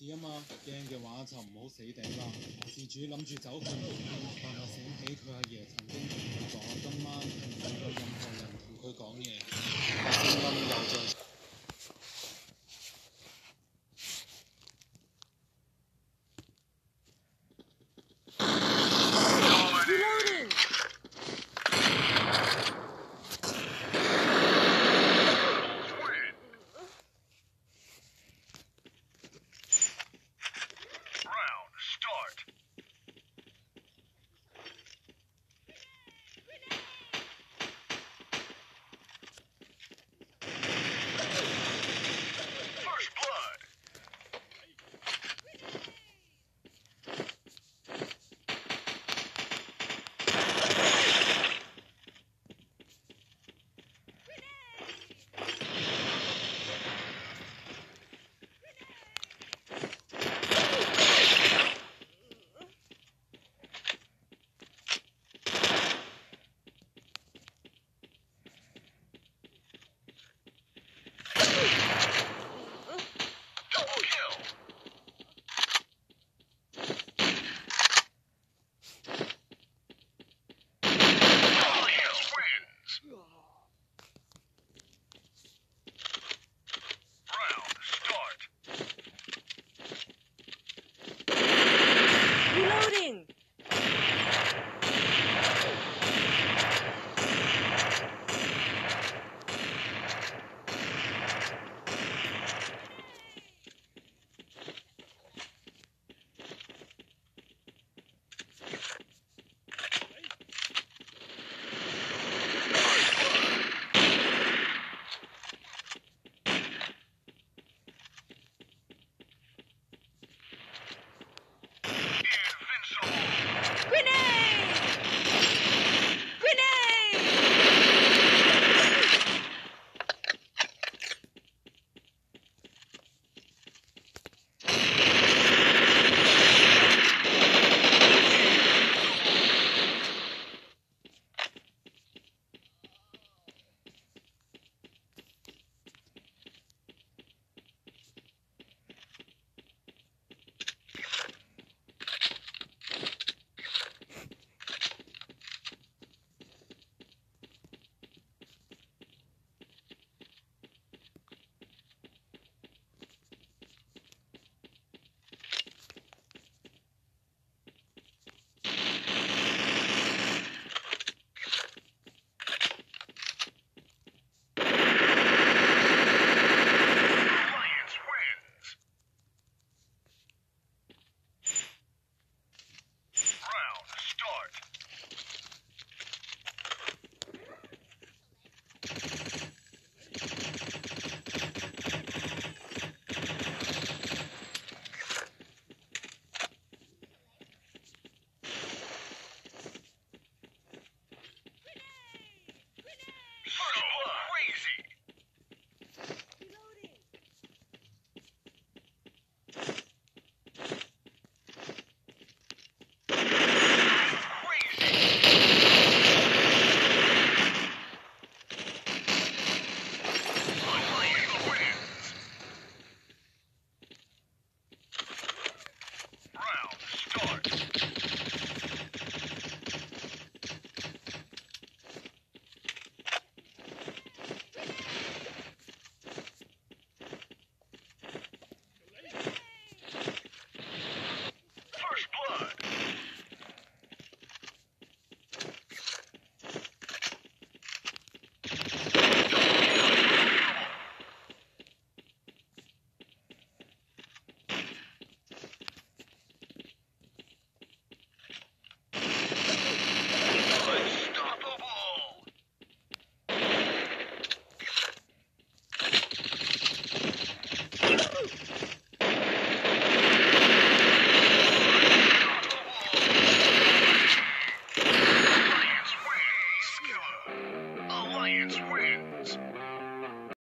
事啊嘛，驚嘅話就唔好死頂啦。事主諗住走去無邊，但係醒起佢阿爺曾經同佢講，今晚係唔會有任何人同佢講嘢。聲音又再